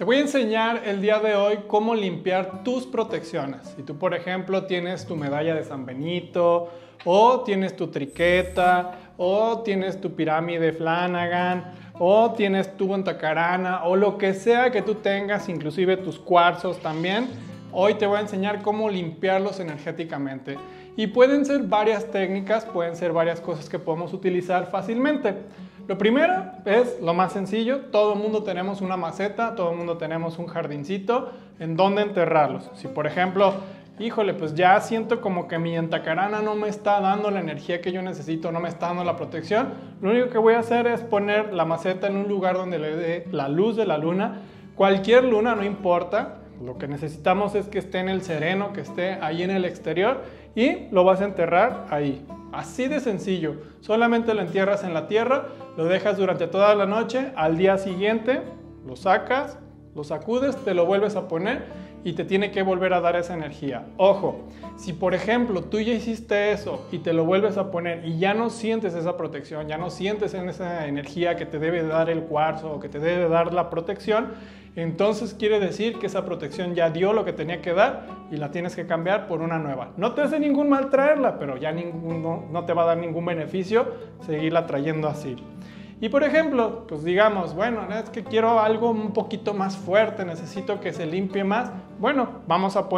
voy a enseñar el día de hoy cómo limpiar tus protecciones. Si tú, por ejemplo, tienes tu medalla de San Benito, o tienes tu triqueta, o tienes tu pirámide Flanagan, o tienes tu bontacarana, o lo que sea que tú tengas, inclusive tus cuarzos también, hoy te voy a enseñar cómo limpiarlos energéticamente. Y pueden ser varias técnicas, pueden ser varias cosas que podemos utilizar fácilmente. Lo primero es lo más sencillo, todo el mundo tenemos una maceta, todo el mundo tenemos un jardincito en donde enterrarlos. Si por ejemplo, híjole, pues ya siento como que mi entacarana no me está dando la energía que yo necesito, no me está dando la protección, lo único que voy a hacer es poner la maceta en un lugar donde le dé la luz de la luna. Cualquier luna, no importa, lo que necesitamos es que esté en el sereno, que esté ahí en el exterior y lo vas a enterrar ahí. Así de sencillo, solamente lo entierras en la tierra, lo dejas durante toda la noche, al día siguiente lo sacas, lo sacudes, te lo vuelves a poner y te tiene que volver a dar esa energía. Ojo, si por ejemplo tú ya hiciste eso y te lo vuelves a poner y ya no sientes esa protección, ya no sientes esa energía que te debe dar el cuarzo o que te debe dar la protección, entonces quiere decir que esa protección ya dio lo que tenía que dar y la tienes que cambiar por una nueva. No te hace ningún mal traerla, pero ya no te va a dar ningún beneficio seguirla trayendo así. Y por ejemplo, pues digamos, bueno, es que quiero algo un poquito más fuerte, necesito que se limpie más. Bueno, vamos a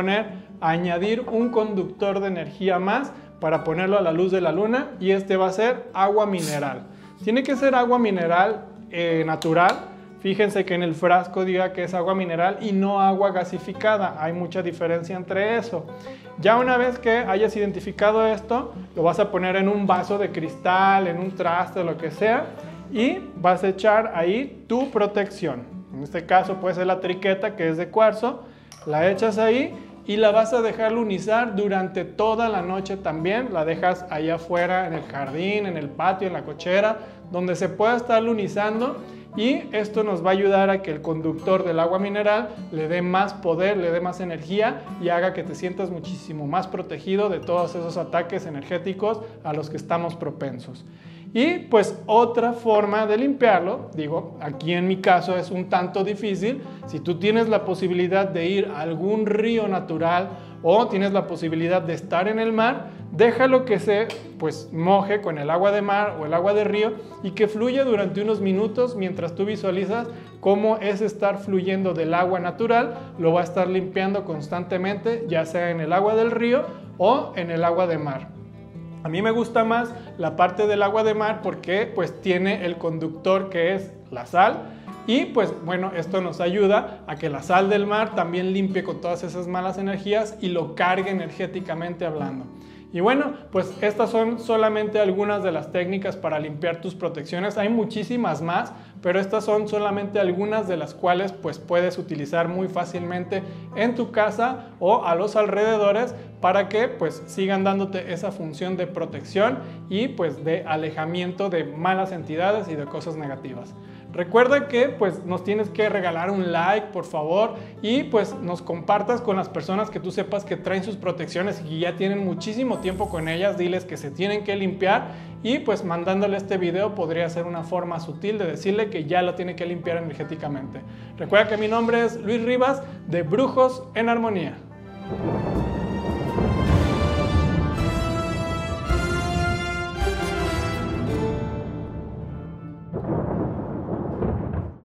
añadir un conductor de energía más para ponerlo a la luz de la luna y este va a ser agua mineral. Tiene que ser agua mineral natural. Fíjense que en el frasco diga que es agua mineral y no agua gasificada. Hay mucha diferencia entre eso. Ya una vez que hayas identificado esto, lo vas a poner en un vaso de cristal, en un traste, lo que sea, y vas a echar ahí tu protección. En este caso puede ser la triqueta, que es de cuarzo. La echas ahí y la vas a dejar lunizar durante toda la noche también. La dejas ahí afuera, en el jardín, en el patio, en la cochera, donde se pueda estar lunizando. Y esto nos va a ayudar a que el conductor del agua mineral le dé más poder, le dé más energía y haga que te sientas muchísimo más protegido de todos esos ataques energéticos a los que estamos propensos. Y pues otra forma de limpiarlo, digo, aquí en mi caso es un tanto difícil. Si tú tienes la posibilidad de ir a algún río natural o tienes la posibilidad de estar en el mar, déjalo que se moje con el agua de mar o el agua de río y que fluya durante unos minutos mientras tú visualizas cómo es estar fluyendo del agua natural, lo va a estar limpiando constantemente, ya sea en el agua del río o en el agua de mar. A mí me gusta más la parte del agua de mar porque tiene el conductor que es la sal y bueno, esto nos ayuda a que la sal del mar también limpie con todas esas malas energías y lo cargue energéticamente hablando. Y bueno, pues estas son solamente algunas de las técnicas para limpiar tus protecciones. Hay muchísimas más, pero estas son solamente algunas de las cuales puedes utilizar muy fácilmente en tu casa o a los alrededores para que sigan dándote esa función de protección y de alejamiento de malas entidades y de cosas negativas. Recuerda que nos tienes que regalar un like, por favor, y nos compartas con las personas que tú sepas que traen sus protecciones y que ya tienen muchísimo tiempo con ellas. Diles que se tienen que limpiar y mandándole este video podría ser una forma sutil de decirle que ya lo tiene que limpiar energéticamente. Recuerda que mi nombre es Luis Rivas de Brujos en Armonía.